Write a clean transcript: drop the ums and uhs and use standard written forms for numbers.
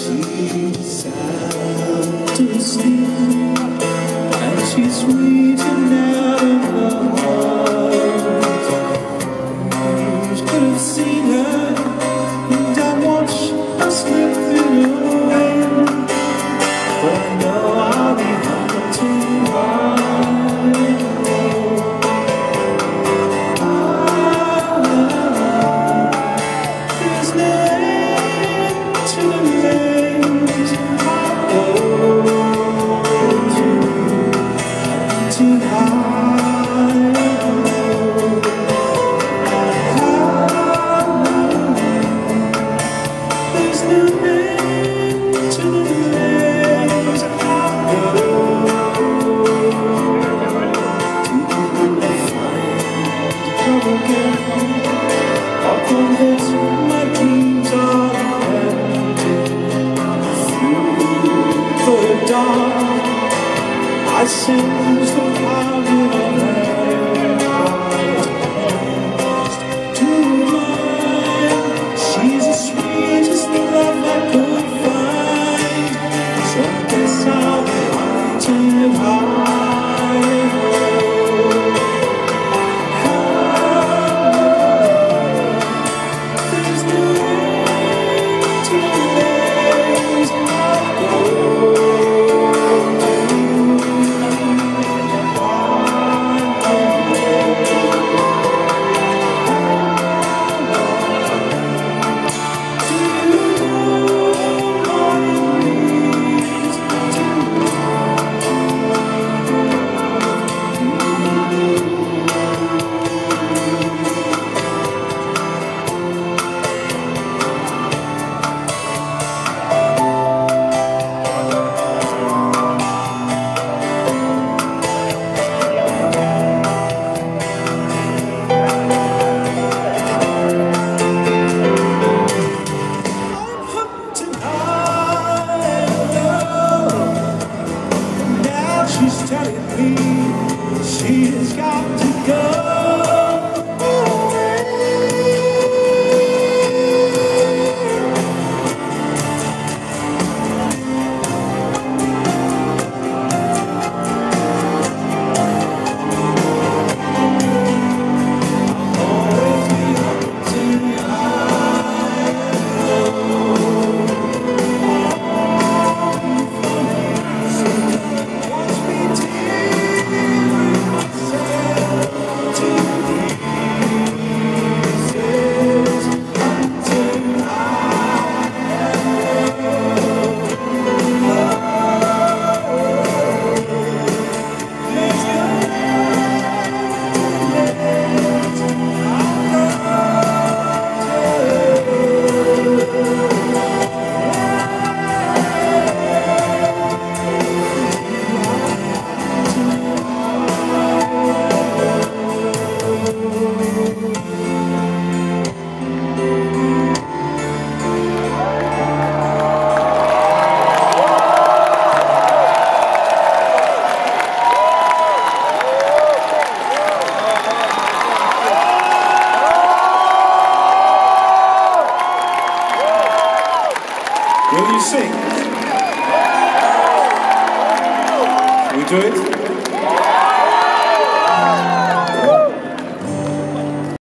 She's sound to sleep, and she's sweetened out of the heart. You could have seen her, and I watched her slipping away, but I know I'll be hunting hard. There's no end to the lengths I'll go to hide. There's no end to the lengths I'll go to find trouble again. Up on this, my dreams are empty. Through the dark, I sense the power of light. To mine, she's the sweetest love I could find. So I guess I'll be hunting high. There's no end to the lengths I'll go. She's telling me she's got to go. Will you sing? Can we do it?